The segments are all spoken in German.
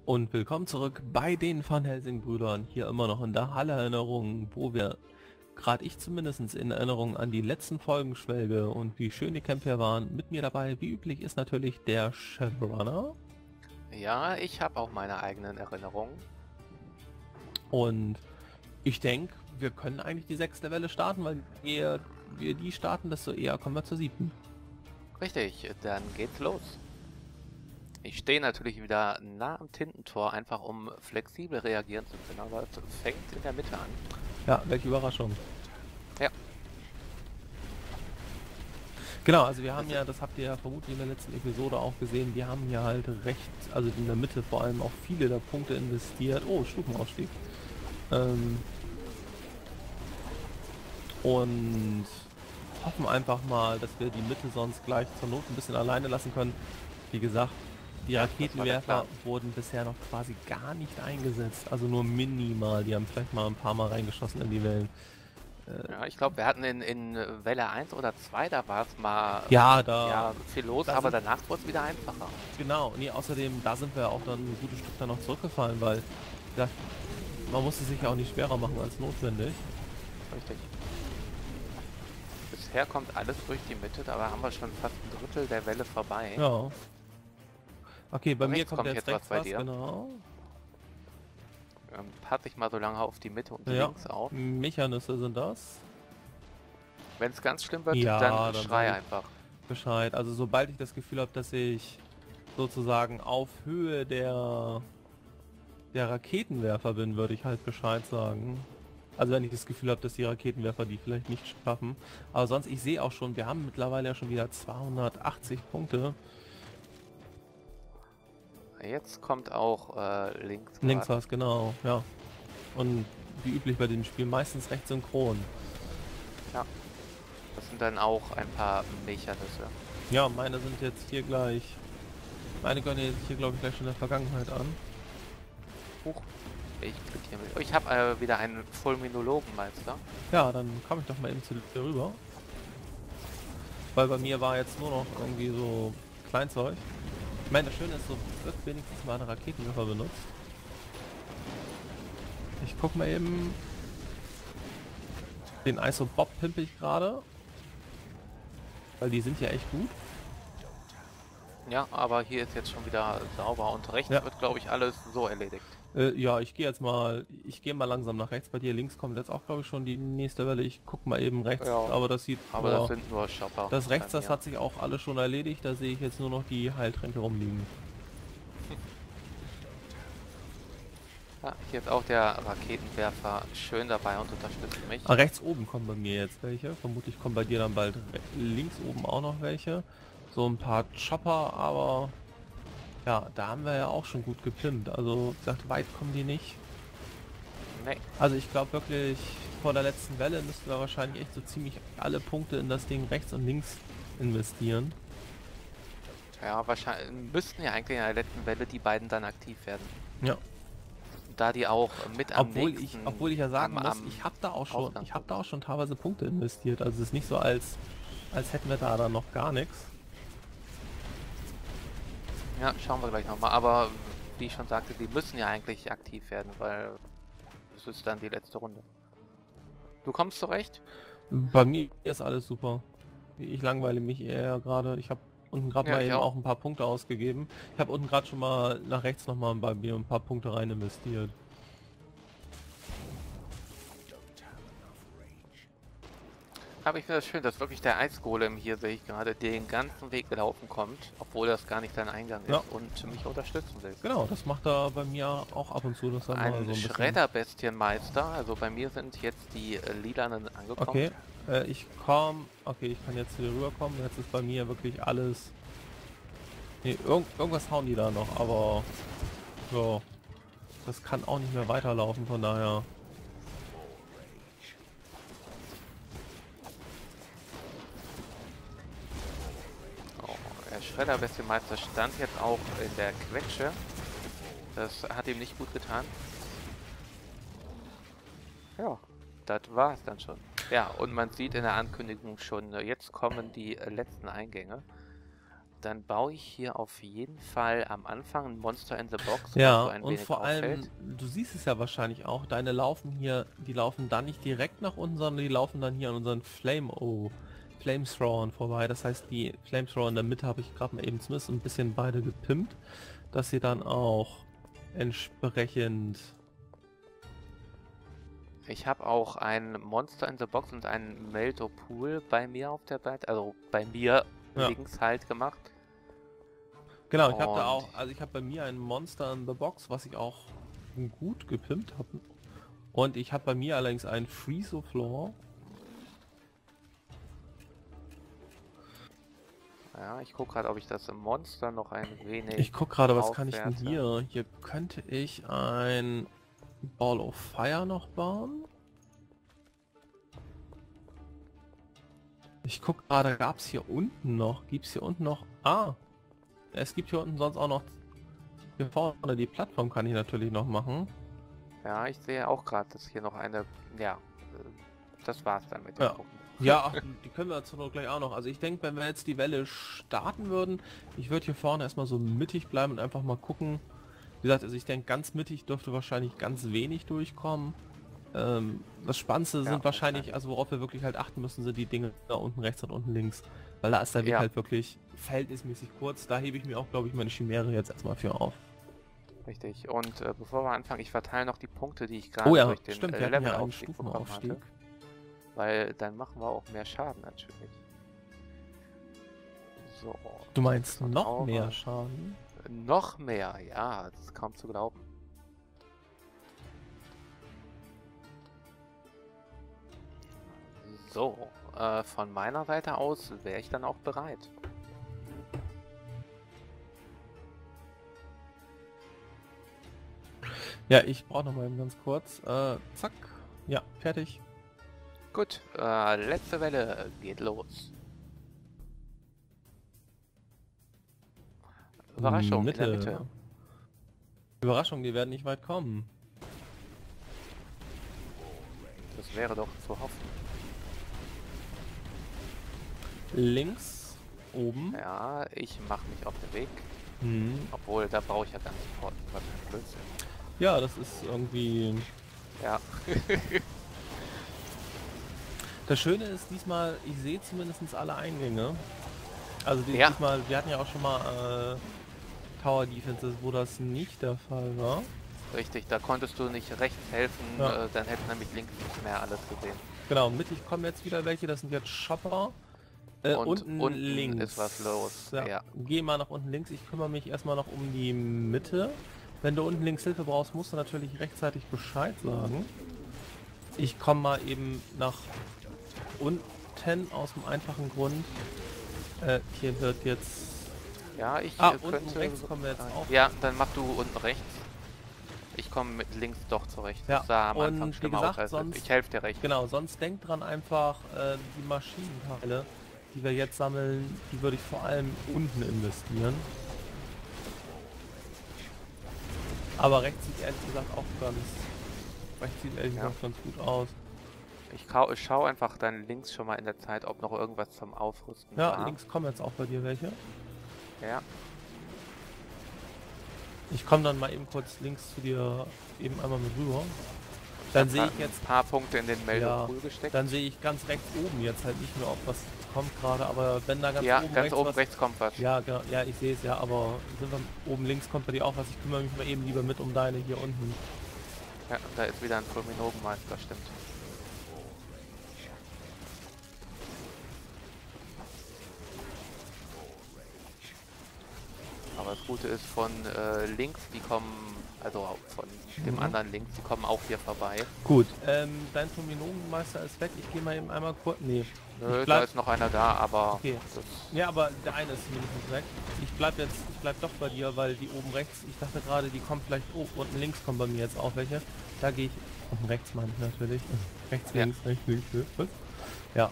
Und willkommen zurück bei den Van Helsing-Brüdern, hier immer noch in der Halle-Erinnerung, wo wir, gerade ich zumindest, in Erinnerung an die letzten Folgen schwelge und wie schön die Kämpfe hier waren. Mit mir dabei, wie üblich, ist natürlich der Shadowrunner. Ja, ich habe auch meine eigenen Erinnerungen. Und ich denke, wir können eigentlich die 6. Welle starten, weil je eher wir die starten, desto eher kommen wir zur 7. Richtig, dann geht's los. Ich stehe natürlich wieder nah am Tintentor, einfach um flexibel reagieren zu können, aber es fängt in der Mitte an. Ja, welche Überraschung. Ja. Genau, also wir haben ja, das habt ihr ja vermutlich in der letzten Episode auch gesehen, wir haben hier halt recht, also in der Mitte vor allem auch viele der Punkte investiert. Oh, Stufenausstieg. Und hoffen einfach mal, dass wir die Mitte sonst gleich zur Not ein bisschen alleine lassen können. Wie gesagt, die Raketenwerfer wurden bisher noch quasi gar nicht eingesetzt, also nur minimal. Die haben vielleicht mal ein paar Mal reingeschossen in die Wellen. Ja, ich glaube, wir hatten in Welle 1 oder 2, da war es mal Ja, viel los, aber danach wurde es wieder einfacher. Genau, nee, außerdem, da sind wir auch dann ein gutes Stück dann noch zurückgefallen, weil ja, man musste sich ja auch nicht schwerer machen als notwendig. Richtig. Bisher kommt alles durch die Mitte, dabei haben wir schon fast ein Drittel der Welle vorbei. Ja. Okay, bei mir Rechts kommt kommt jetzt jetzt rechts was bei dir. genau. Passe ich mal so lange auf die Mitte und Ja, links auf. Mechanisse sind das. Wenn es ganz schlimm wird, Ja, dann dann schrei sag ich einfach. Bescheid. Also sobald ich das Gefühl habe, dass ich sozusagen auf Höhe der Raketenwerfer bin, würde ich halt Bescheid sagen. Also wenn ich das Gefühl habe, dass die Raketenwerfer die vielleicht nicht schaffen. Aber sonst, ich sehe auch schon, wir haben mittlerweile ja schon wieder 280 Punkte. Jetzt kommt auch links. Links war es, genau, ja. Und wie üblich bei dem Spiel meistens recht synchron. Ja. Das sind dann auch ein paar Mechanisse. Ja, meine sind jetzt hier gleich. Meine gehören jetzt hier, glaube ich, gleich schon in der Vergangenheit an. Huch. Ich klicke hier mit. Oh, ich habe wieder einen Fulminologenmeister. Ja, dann komme ich doch mal eben zu dir rüber. Weil bei mir war jetzt nur noch irgendwie so Kleinzeug. Ich meine, das Schöne ist, so wird wenigstens mal eine Raketenwerfer benutzt. Ich guck mal eben. Den ISO Bob pimpe ich gerade. Weil die sind ja echt gut. Ja, aber hier ist jetzt schon wieder sauber und rechts wird, glaube ich, alles so erledigt. Ja, ich gehe mal langsam nach rechts. Bei dir links kommt jetzt auch, glaube ich, schon die nächste Welle. Ich guck mal eben rechts, Ja, aber das sieht... Aber das sind nur Shopper. Das rechts, das hat sich auch alles schon erledigt. Da sehe ich jetzt nur noch die Heiltränke rumliegen. Ja, hier ist auch der Raketenwerfer schön dabei und unterstützt mich. Rechts oben kommen bei mir jetzt welche. Vermutlich kommen bei dir dann bald links oben auch noch welche. So ein paar Chopper, aber ja, da haben wir ja auch schon gut gepimpt. Also, wie gesagt, weit kommen die nicht. Nee. Also ich glaube wirklich, vor der letzten Welle müssten wir wahrscheinlich echt so ziemlich alle Punkte in das Ding rechts und links investieren. Ja, wahrscheinlich müssten ja eigentlich in der letzten Welle die beiden dann aktiv werden. Ja. Da die auch mit am nächsten... Obwohl ich ja sagen muss, ich habe da auch schon teilweise Punkte investiert. Also es ist nicht so, als hätten wir da dann noch gar nichts. Ja, schauen wir gleich nochmal. Aber wie ich schon sagte, die müssen ja eigentlich aktiv werden, weil es ist dann die letzte Runde. Du kommst zurecht? Bei mir ist alles super. Ich langweile mich eher gerade. Ich habe unten gerade mal eben auch ein paar Punkte ausgegeben. Ich habe unten gerade schon mal nach rechts nochmal bei mir ein paar Punkte rein investiert. Aber ich finde das schön, dass wirklich der Eisgolem hier, sehe ich gerade, den ganzen Weg gelaufen kommt, obwohl das gar nicht sein Eingang ist und mich unterstützen will. Genau, das macht er bei mir auch ab und zu. Das ein so ein Schredderbestienmeister, also bei mir sind jetzt die Lilanen angekommen. Okay, ich kann jetzt hier rüberkommen. Jetzt ist bei mir wirklich alles... Nee, irgendwas hauen die da noch, aber... Ja, das kann auch nicht mehr weiterlaufen, von daher... Der Schredderbestienmeister stand jetzt auch in der Quetsche. Das hat ihm nicht gut getan. Ja, das war es dann schon. Ja, und man sieht in der Ankündigung schon, jetzt kommen die letzten Eingänge. Dann baue ich hier auf jeden Fall am Anfang ein Monster in the Box, Ja, was so ein und wenig vor allem, auffällt. du siehst es ja wahrscheinlich auch, deine laufen hier, die laufen dann nicht direkt nach unten, sondern die laufen dann hier an unseren Flamethrowern vorbei. Das heißt, die Flamethrower in der Mitte habe ich gerade mal eben zumindest ein bisschen beide gepimpt, dass sie dann auch entsprechend... Ich habe auch ein Monster in the Box und einen Meltopool bei mir auf der Seite, also bei mir Ja. links halt gemacht. Genau, ich habe da Und auch, also ich habe bei mir ein Monster in the Box, was ich auch gut gepimpt habe. Und ich habe bei mir allerdings einen Freeze-Floor. ja, ich gucke gerade, ob ich das im Monster noch ein wenig Ich guck gerade, was kann ich denn aufwerte. hier? Hier könnte ich ein Ball of Fire noch bauen. Ich guck gerade, gab es hier unten noch? Gibt es hier unten noch? Ah, es gibt hier unten sonst auch noch... Hier vorne die Plattform kann ich natürlich noch machen. Ja, ich sehe auch gerade, dass hier noch eine, ja, das war's dann mit den Ja. Punkten. Ja, ach, die können wir zur Not gleich auch noch. Also ich denke, wenn wir jetzt die Welle starten würden, ich würde hier vorne erstmal so mittig bleiben und einfach mal gucken. Wie gesagt, also ich denke, ganz mittig dürfte wahrscheinlich ganz wenig durchkommen. Das Spannendste Ja, sind wahrscheinlich, also worauf wir wirklich halt achten müssen, sind die Dinge da unten rechts und unten links. Weil da ist der Weg Ja. halt wirklich verhältnismäßig kurz. Da hebe ich mir auch, glaube ich, meine Chimäre jetzt erstmal für auf. Richtig. Und bevor wir anfangen, ich verteile noch die Punkte, die ich gerade Oh ja, durch den stimmt, wir hatten ja einen Levelaufstieg bekommen Stufenaufstieg. hatte. Weil dann machen wir auch mehr Schaden natürlich. So. Du meinst Und noch Aura. mehr Schaden? Noch mehr, ja, das ist kaum zu glauben. So, von meiner Seite aus wäre ich dann auch bereit. Ja, ich brauche noch mal eben ganz kurz. Zack. Ja, fertig. Gut, letzte Welle geht los. Überraschung, in der Mitte. Überraschung, die werden nicht weit kommen. Das wäre doch zu hoffen. Links, oben. Ja, ich mache mich auf den Weg. Hm. Obwohl, da brauche ich ja ganz sofort was für Blödsinn. Ja, das ist irgendwie... Ja, Das Schöne ist diesmal, ich sehe zumindest alle Eingänge. Also Ja. diesmal, wir hatten ja auch schon mal Tower Defenses, wo das nicht der Fall war. richtig, da konntest du nicht rechts helfen, Ja. dann hätte nämlich links nicht mehr alles gesehen. Genau, mittig kommen jetzt wieder welche, das sind jetzt Shopper. Und unten links ist was los. Ja. Ja. Geh mal nach unten links, ich kümmere mich erstmal noch um die Mitte. Wenn du unten links Hilfe brauchst, musst du natürlich rechtzeitig Bescheid sagen. Ich komme mal eben nach unten aus dem einfachen Grund. Hier wird jetzt... Ja, ich unten könnte... rechts kommen wir jetzt auch. Ja, dann mach du unten rechts. Ich komme mit links doch zurecht. Ja, Das sah am Anfang und wie schlimmer gesagt, aus als sonst- ich helfe dir recht. Genau, sonst denkt dran einfach, die Maschinenteile, die wir jetzt sammeln, die würde ich vor allem unten investieren. Aber rechts sieht ehrlich gesagt auch rechts sieht ehrlich gesagt ganz gut aus. Ich schau einfach dann links schon mal in der Zeit, ob noch irgendwas zum Aufrüsten Ja, war. links kommen jetzt auch bei dir welche. Ja, Ich komme dann mal eben kurz links zu dir eben einmal mit rüber. Dann sehe hab ich jetzt, ein paar Punkte in den Meldepool gesteckt. dann sehe ich ganz rechts oben jetzt halt nicht mehr, ob was kommt gerade, aber wenn da ganz Ja, oben ganz rechts oben was, rechts kommt was. ja, genau, ja, ich sehe es ja, aber sind wir oben links kommt bei dir auch was. Ich kümmere mich mal eben lieber mit um deine hier unten. Ja, da ist wieder ein Fulminogenmeister, stimmt. Aber das Gute ist, von links, die kommen, also von dem anderen links, die kommen auch hier vorbei. Gut, dein Fulminogenmeister ist weg. Ich gehe mal eben einmal kurz. Nee. Nö, Ich da bleib- ist noch einer da, aber Okay. das, Ja, aber der eine ist mindestens weg. Ich bleib doch bei dir, weil die oben rechts, ich dachte gerade, die kommen vielleicht, unten links kommen bei mir jetzt auch welche. Da gehe ich, unten rechts meine ich natürlich. Rechts, Ja. links, was? Ja,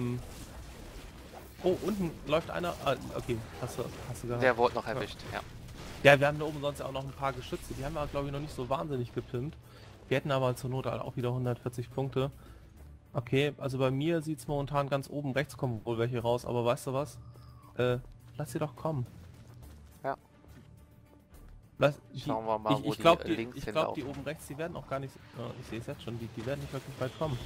oh, unten läuft einer, okay, hast du gehabt. der wurde noch erwischt, ja. Ja, wir haben da oben sonst auch noch ein paar Geschütze, die haben wir glaube ich noch nicht so wahnsinnig gepimpt. Wir hätten aber zur Not halt auch wieder 140 Punkte. Okay, also bei mir sieht es momentan ganz oben rechts kommen wohl welche raus, aber weißt du was? Lass sie doch kommen. Ja. Die, Schauen wir mal, wo ich glaube, die links ich glaub, die hinlaufen. oben rechts, die werden auch gar nicht... Oh, ich sehe es jetzt schon, die werden nicht wirklich weit kommen.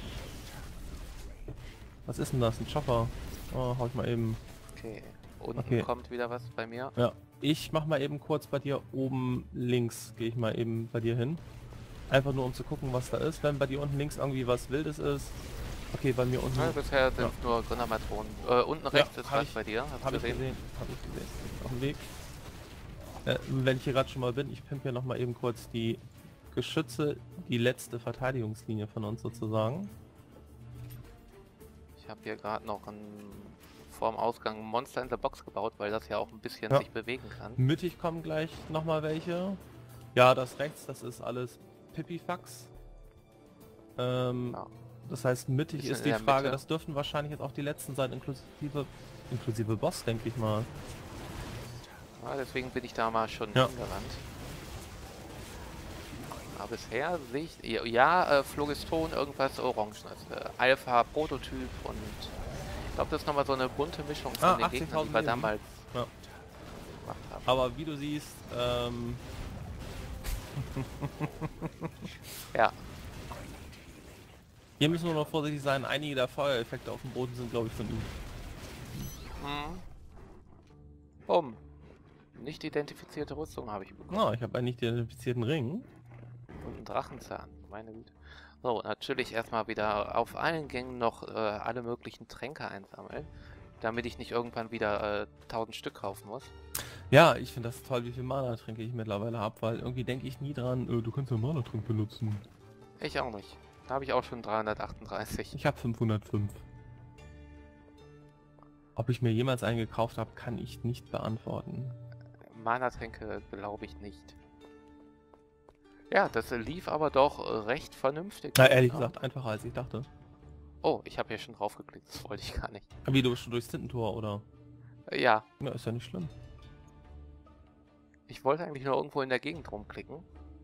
Was ist denn das? Ein Chopper? Oh, hau ich mal eben... Okay. Unten Okay. kommt wieder was bei mir. Ja. Ich mach mal eben kurz bei dir oben links, gehe ich mal eben bei dir hin. Einfach nur um zu gucken, was da ist. Wenn bei dir unten links irgendwie was Wildes ist. Okay, bei mir unten... Ja, bisher sind nur Grindermatronen. Unten rechts ist was bei dir. Hast Hab du ich gesehen. Hab ich gesehen. Auf dem Weg. Wenn ich hier gerade schon mal bin, ich pimp hier noch mal eben kurz die Geschütze, die letzte Verteidigungslinie von uns sozusagen. Ich habe hier gerade noch vorm Ausgang ein Monster in der Box gebaut, weil das ja auch ein bisschen Ja. sich bewegen kann. Mittig kommen gleich noch mal welche. Ja, das rechts, das ist alles Pipifax. Ja. Das heißt, mittig Bisschen ist in die der Frage, Mitte. das dürften wahrscheinlich jetzt auch die letzten sein, inklusive Boss, denke ich mal. Ja, deswegen bin ich da mal schon Ja. hingerannt. Aber bisher sehe ich... Ja, Phlogiston, irgendwas Orangenes. Alpha, Prototyp und... Ich glaube, das ist nochmal so eine bunte Mischung von den Gegnern, die wir 18.000 damals Ja. gemacht haben. Aber wie du siehst, Ja, hier müssen wir noch vorsichtig sein. Einige der Feuereffekte auf dem Boden sind, glaube ich, von ihm. Bumm. Nicht identifizierte Rüstung habe ich bekommen. Ah, ich habe einen nicht identifizierten Ring. Und einen Drachenzahn. Meine Güte. So, natürlich erstmal wieder auf allen Gängen noch alle möglichen Tränke einsammeln. Damit ich nicht irgendwann wieder 1000 Stück kaufen muss. Ja, ich finde das toll, wie viel Mana-Tränke ich mittlerweile habe, weil irgendwie denke ich nie dran, du kannst ja Mana-Trank benutzen. Ich auch nicht. Da habe ich auch schon 338. Ich habe 505. Ob ich mir jemals einen gekauft habe, kann ich nicht beantworten. Mana-Tränke glaube ich nicht. Ja, das lief aber doch recht vernünftig. Na, ehrlich Ja. gesagt, einfacher als ich dachte. Oh, ich habe hier schon drauf geklickt, das wollte ich gar nicht. Wie, du bist schon durchs Tintentor, oder? Ja, Ja, ist ja nicht schlimm. ich wollte eigentlich nur irgendwo in der Gegend rumklicken.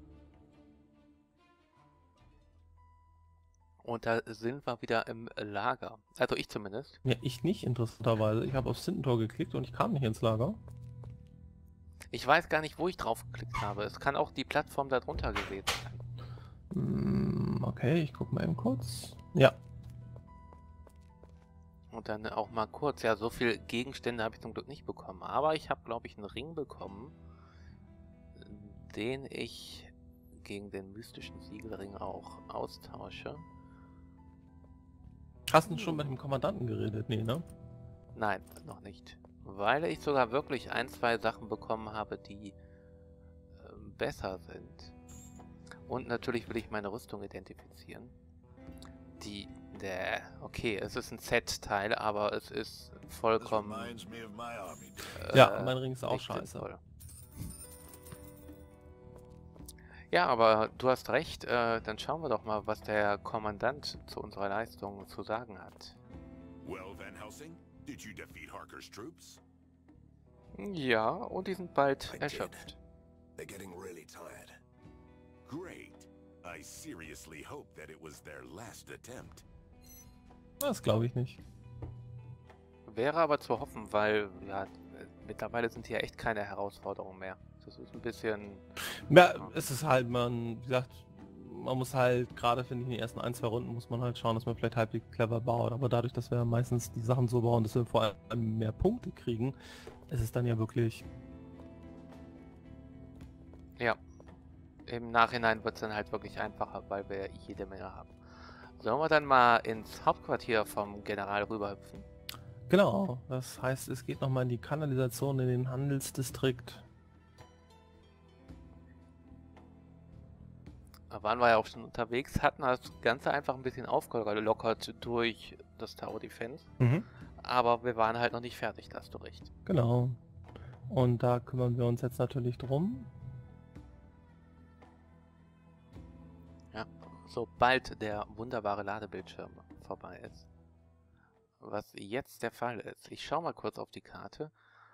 Und da sind wir wieder im Lager. Also ich zumindest. Ja, ich nicht, interessanterweise. Ich habe aufs Tintentor geklickt und ich kam nicht ins Lager. Ich weiß gar nicht, wo ich drauf geklickt habe. Es kann auch die Plattform darunter gewesen sein. Okay, ich guck mal eben kurz. Ja. Und dann auch mal kurz. Ja, so viel Gegenstände habe ich zum Glück nicht bekommen. Aber ich habe, glaube ich, einen Ring bekommen, den ich gegen den mystischen Siegelring auch austausche. Hast du schon mit dem Kommandanten geredet? Nee, ne? Nein, noch nicht. Weil ich sogar wirklich ein, zwei Sachen bekommen habe, die besser sind. Und natürlich will ich meine Rüstung identifizieren. Okay, es ist ein Z-Teil, aber es ist vollkommen... Ja, mein Ring ist auch nicht scheiße. sinnvoll. Ja, aber du hast recht. Dann schauen wir doch mal, was der Kommandant zu unserer Leistung zu sagen hat. Well, Van Helsing, did you defeat Harker's troops? Ja, und die sind bald I did. erschöpft. They're getting really tired. Great. I seriously hope that it was their last attempt. Das glaube ich nicht. Wäre aber zu hoffen, weil ja, mittlerweile sind hier echt keine Herausforderungen mehr. Das ist ein bisschen... Ja, es ist halt, wie gesagt, man muss halt, gerade finde ich, in den ersten 1, 2 Runden muss man halt schauen, dass man vielleicht halbwegs clever baut. Aber dadurch, dass wir meistens die Sachen so bauen, dass wir vor allem mehr Punkte kriegen, ist es dann ja wirklich... Ja. Im Nachhinein wird es dann halt wirklich einfacher, weil wir jede Menge haben. Sollen wir dann mal ins Hauptquartier vom General rüberhüpfen? Genau, das heißt, es geht nochmal in die Kanalisation in den Handelsdistrikt. Da waren wir ja auch schon unterwegs, hatten das Ganze einfach ein bisschen aufgelockert durch das Tower Defense. Aber wir waren halt noch nicht fertig, da hast du recht. Genau. Und da kümmern wir uns jetzt natürlich drum. Ja, sobald der wunderbare Ladebildschirm vorbei ist. Was jetzt der Fall ist. Ich schaue mal kurz auf die Karte.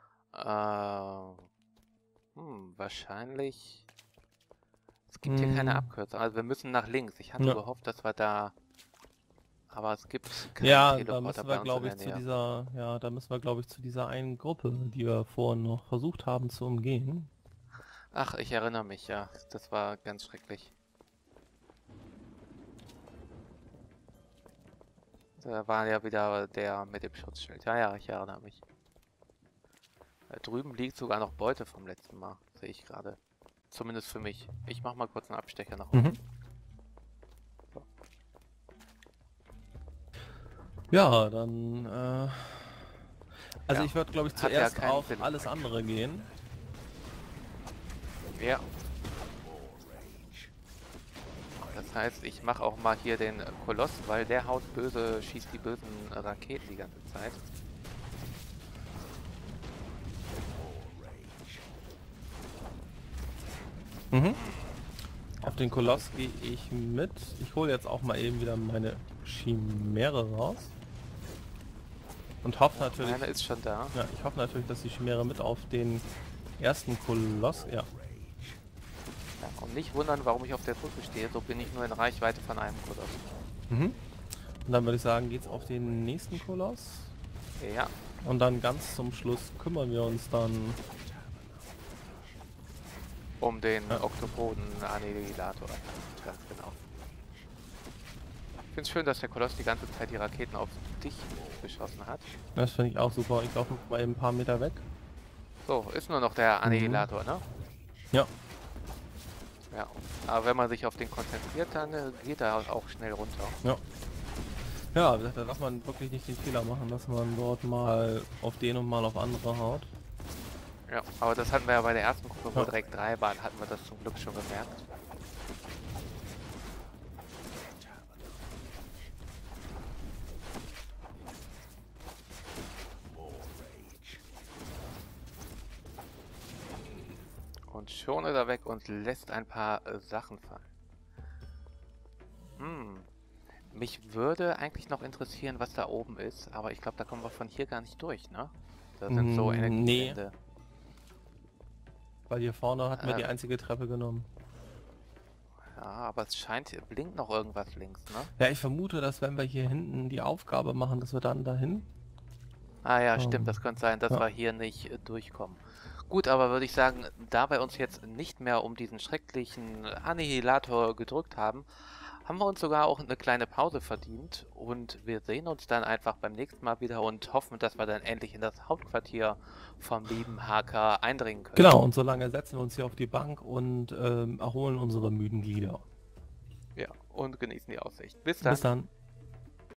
Wahrscheinlich... Es gibt hier keine Abkürzung. Also wir müssen nach links. Ich hatte gehofft, dass wir da Aber es gibt keinen Ja, da Teleporter müssen bei wir uns in glaube der ich zu Nähe. dieser, ja, da müssen wir glaube ich zu dieser einen Gruppe, die wir vorhin noch versucht haben zu umgehen. Ach, ich erinnere mich, ja. Das war ganz schrecklich. Da war ja wieder der mit dem Schutzschild. Ja, ja, ich erinnere mich. Da drüben liegt sogar noch Beute vom letzten Mal, sehe ich gerade. Zumindest für mich. Ich mach mal kurz einen Abstecher nach unten. Mhm. Ja, dann, also Ja, ich würde glaube ich hat ja zuerst keinen auf Sinn. alles andere gehen. Ja. Das heißt, ich mache auch mal hier den Koloss, weil der haut böse, schießt die bösen Raketen die ganze Zeit. Mhm. Auf den Koloss gehe ich mit. Ich hole jetzt auch mal eben wieder meine Chimäre raus. Und hoffe natürlich, Meine ist schon da. ja, ich hoffe natürlich, dass die Chimäre mit auf den ersten Koloss, ja. Ja, und nicht wundern, warum ich auf der Brücke stehe. So bin ich nur in Reichweite von einem Koloss. Mhm. Und dann würde ich sagen, geht's auf den nächsten Koloss. Ja, Und dann ganz zum Schluss kümmern wir uns dann. um den Ja. Oktopoden-Annihilator. Ganz genau. Ich finde es schön, dass der Koloss die ganze Zeit die Raketen auf dich geschossen hat. Das finde ich auch super. Ich laufe mal eben ein paar Meter weg. So, ist nur noch der Annihilator, ne? Ja. Ja. Aber wenn man sich auf den konzentriert, dann geht er auch schnell runter. Ja. Ja, wie gesagt, da darf man wirklich nicht den Fehler machen, dass man dort mal auf den und mal auf andere haut. Ja, aber das hatten wir ja bei der ersten Gruppe, wo Ja. direkt 3 waren, hatten wir das zum Glück schon gemerkt. Und schon ist er weg und lässt ein paar Sachen fallen. Mich würde eigentlich noch interessieren, was da oben ist, aber ich glaube, da kommen wir von hier gar nicht durch, ne? Da sind so Nee. Energiewände. Weil hier vorne hatten wir die einzige Treppe genommen. Ja, aber es scheint, hier blinkt noch irgendwas links, ne? Ja, ich vermute, dass wenn wir hier hinten die Aufgabe machen, dass wir dann dahin. Ah ja, stimmt, das könnte sein, dass ja. wir hier nicht durchkommen. Gut, aber würde ich sagen, da wir uns jetzt nicht mehr um diesen schrecklichen Annihilator gedrückt haben, haben wir uns sogar auch eine kleine Pause verdient und wir sehen uns dann einfach beim nächsten Mal wieder und hoffen, dass wir dann endlich in das Hauptquartier vom lieben Haker eindringen können. Genau, und solange setzen wir uns hier auf die Bank und erholen unsere müden Glieder. Ja, und genießen die Aussicht. Bis dann. Bis dann.